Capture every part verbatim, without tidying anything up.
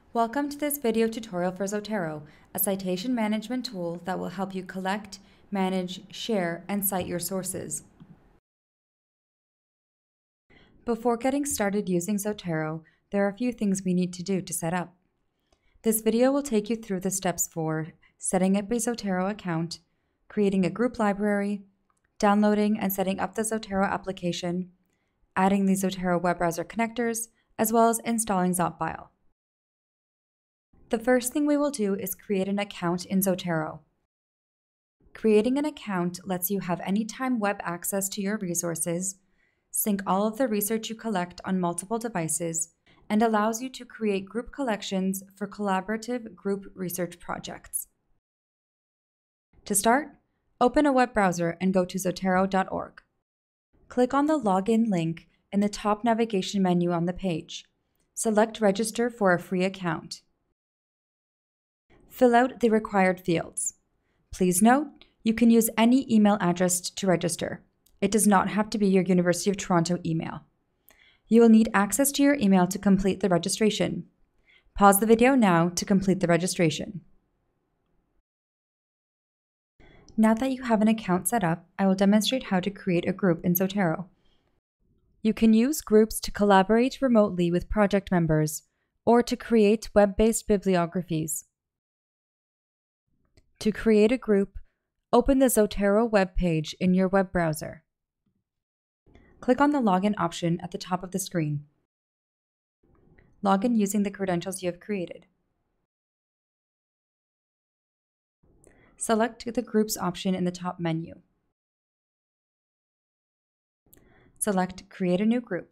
Welcome to this video tutorial for Zotero, a citation management tool that will help you collect, manage, share, and cite your sources. Before getting started using Zotero, there are a few things we need to do to set up. This video will take you through the steps for setting up a Zotero account, creating a group library, downloading and setting up the Zotero application, adding the Zotero web browser connectors, as well as installing Zotfile. The first thing we will do is create an account in Zotero. Creating an account lets you have anytime web access to your resources, sync all of the research you collect on multiple devices, and allows you to create group collections for collaborative group research projects. To start, open a web browser and go to zotero dot org. Click on the Login link in the top navigation menu on the page. Select Register for a free account. Fill out the required fields. Please note, you can use any email address to register. It does not have to be your University of Toronto email. You will need access to your email to complete the registration. Pause the video now to complete the registration. Now that you have an account set up, I will demonstrate how to create a group in Zotero. You can use groups to collaborate remotely with project members or to create web-based bibliographies. To create a group, open the Zotero web page in your web browser. Click on the Login option at the top of the screen. Log in using the credentials you have created. Select the Groups option in the top menu. Select Create a new group.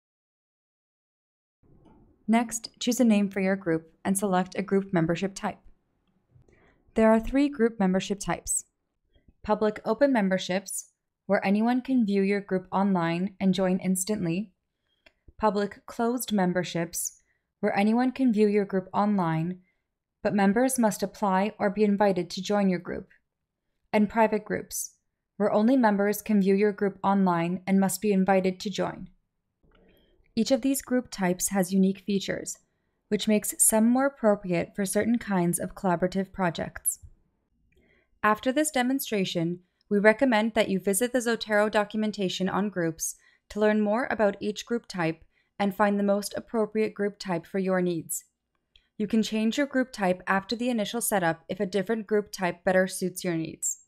Next, choose a name for your group and select a group membership type. There are three group membership types: public open memberships, where anyone can view your group online and join instantly; public closed memberships, where anyone can view your group online, but members must apply or be invited to join your group; and private groups, where only members can view your group online and must be invited to join. Each of these group types has unique features, which makes some more appropriate for certain kinds of collaborative projects. After this demonstration, we recommend that you visit the Zotero documentation on groups to learn more about each group type and find the most appropriate group type for your needs. You can change your group type after the initial setup if a different group type better suits your needs.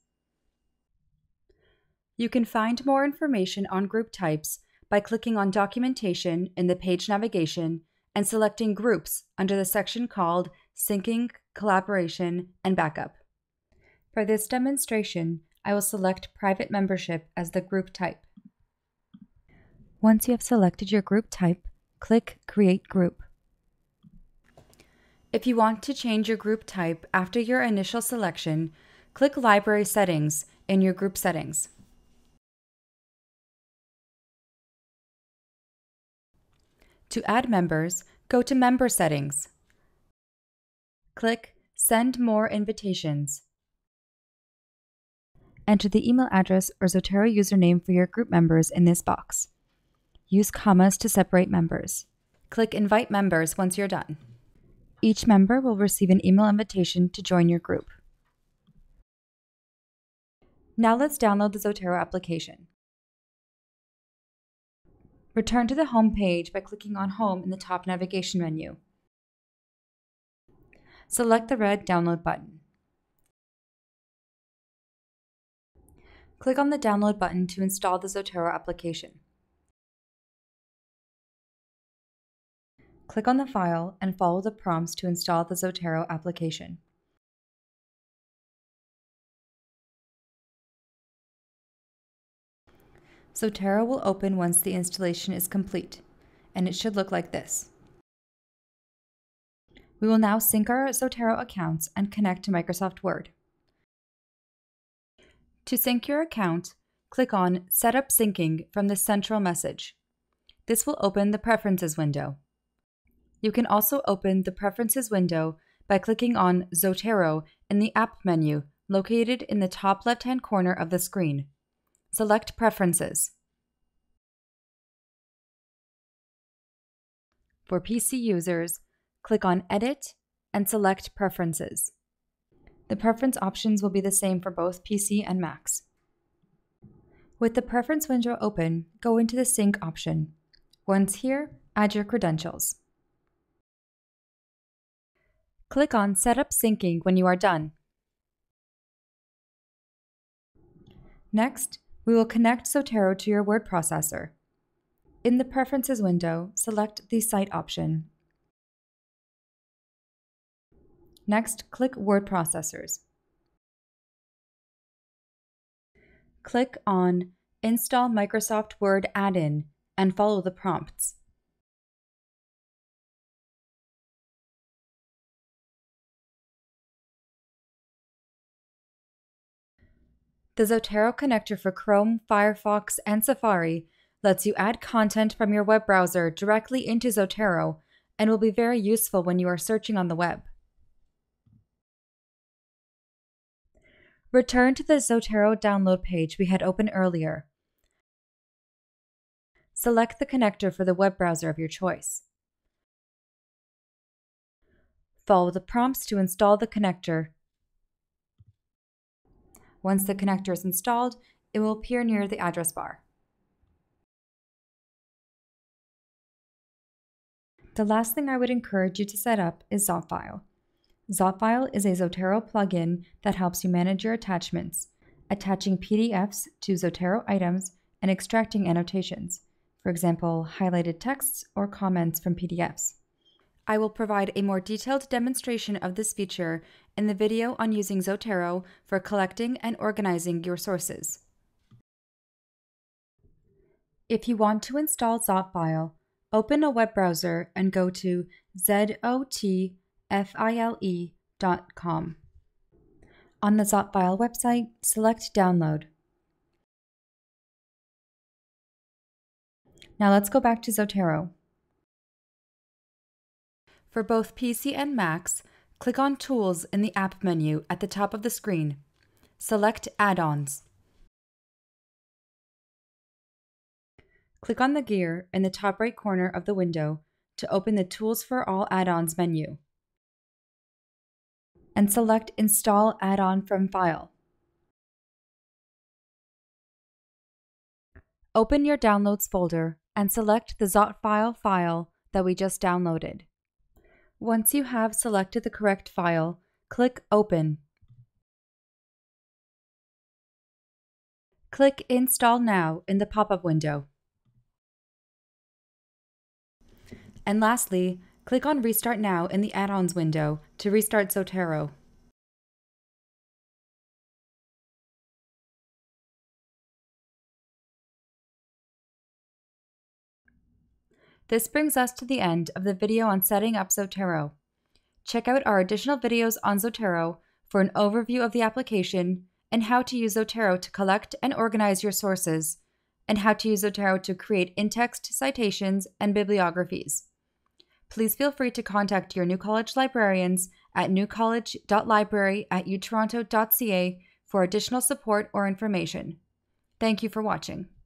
You can find more information on group types by clicking on Documentation in the page navigation and selecting Groups under the section called Syncing, Collaboration, and Backup. For this demonstration, I will select Private Membership as the group type. Once you have selected your group type, click Create Group. If you want to change your group type after your initial selection, click Library Settings in your group settings. To add members, go to Member Settings. Click Send More Invitations. Enter the email address or Zotero username for your group members in this box. Use commas to separate members. Click Invite Members once you're done. Each member will receive an email invitation to join your group. Now let's download the Zotero application. Return to the home page by clicking on Home in the top navigation menu. Select the red Download button. Click on the Download button to install the Zotero application. Click on the file and follow the prompts to install the Zotero application. Zotero will open once the installation is complete, and it should look like this. We will now sync our Zotero accounts and connect to Microsoft Word. To sync your account, click on Set up Syncing from the central message. This will open the Preferences window. You can also open the Preferences window by clicking on Zotero in the App menu located in the top left-hand corner of the screen. Select Preferences. For P C users, click on Edit and select Preferences. The preference options will be the same for both P C and Macs. With the preference window open, go into the Sync option. Once here, add your credentials. Click on Set up Syncing when you are done. Next, we will connect Zotero to your word processor. In the Preferences window, select the Site option. Next, click Word Processors. Click on Install Microsoft Word Add-in and follow the prompts. The Zotero connector for Chrome, Firefox, and Safari lets you add content from your web browser directly into Zotero and will be very useful when you are searching on the web. Return to the Zotero download page we had opened earlier. Select the connector for the web browser of your choice. Follow the prompts to install the connector. Once the connector is installed, it will appear near the address bar. The last thing I would encourage you to set up is Zotfile. Zotfile is a Zotero plugin that helps you manage your attachments, attaching P D Fs to Zotero items and extracting annotations, for example, highlighted texts or comments from P D Fs. I will provide a more detailed demonstration of this feature in the video on using Zotero for collecting and organizing your sources. If you want to install Zotfile, open a web browser and go to zotfile dot com. On the Zotfile website, select Download. Now let's go back to Zotero. For both P C and Macs, click on Tools in the App menu at the top of the screen. Select Add-ons. Click on the gear in the top right corner of the window to open the Tools for All Add-ons menu. And select Install Add-on from File. Open your Downloads folder and select the Zotfile file that we just downloaded. Once you have selected the correct file, click Open. Click Install Now in the pop-up window. And lastly, click on Restart Now in the Add-ons window to restart Zotero. This brings us to the end of the video on setting up Zotero. Check out our additional videos on Zotero for an overview of the application and how to use Zotero to collect and organize your sources, and how to use Zotero to create in-text citations and bibliographies. Please feel free to contact your New College librarians at new college dot library at u toronto dot c a for additional support or information. Thank you for watching.